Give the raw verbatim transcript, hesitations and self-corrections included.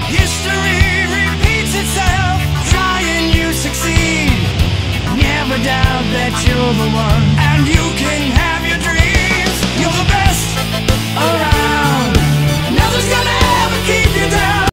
History repeats itself. Try and you succeed. Never doubt that you're the one, and you can